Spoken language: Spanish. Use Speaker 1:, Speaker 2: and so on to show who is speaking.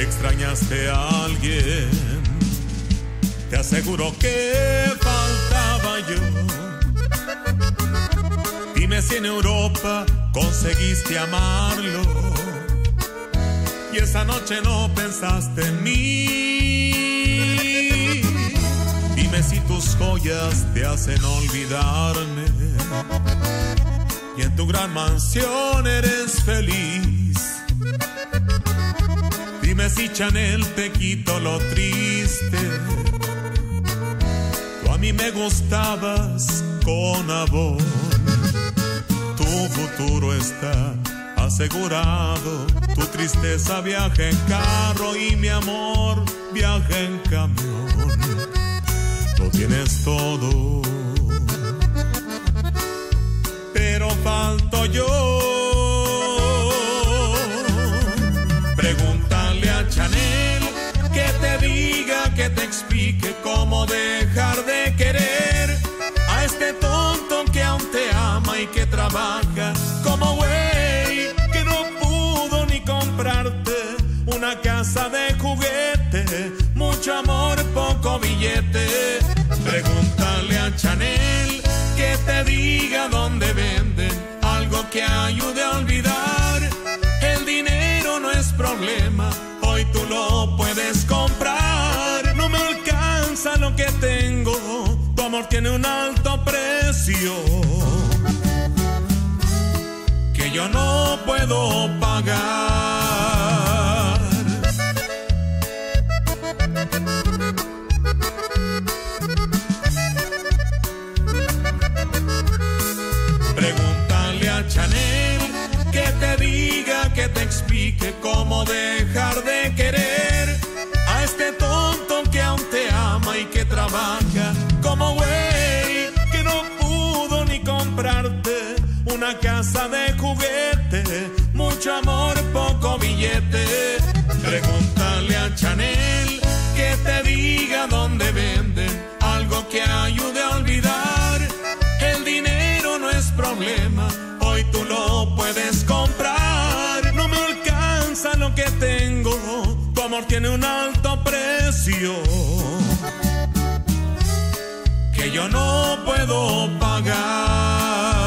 Speaker 1: extrañaste a alguien. Te aseguro que faltaba yo. Dime si en Europa conseguiste amarlo y esa noche no pensaste en mí. Dime si tus joyas te hacen olvidarme y en tu gran mansión eres feliz. Dime si Chanel te quitó lo triste. Tú a mí me gustabas con amor. Tu futuro está asegurado. Tu tristeza viaja en carro y mi amor viaja en camión. Lo tienes todo, pero falto yo. Pregúntale a Chanel que te diga, que te explique cómo dejar de querer a este tonto que aún te ama y que trabaja como güey, que no pudo ni comprarte una casa de juguete, mucho amor, poco billete. Pregúntale a Chanel que te diga dónde venden algo que ayude a olvidar. El dinero no es problema, hoy tú lo puedes comprar. No me alcanza lo que tengo, tu amor tiene un alto precio que yo no puedo pagar. Pregúntale a Chanel que te diga, que te explique cómo dejar de querer a este tonto que aún te ama y que trabaja como güey, que no pudo ni comprarte una casa de juguete, mucho amor, poco billete. Pregúntale a Chanel que te diga dónde venden algo que ayude a olvidar. El dinero no es problema, hoy tú lo puedes comprar. No me alcanza lo que tengo, tu amor tiene un alto precio que yo no puedo pagar.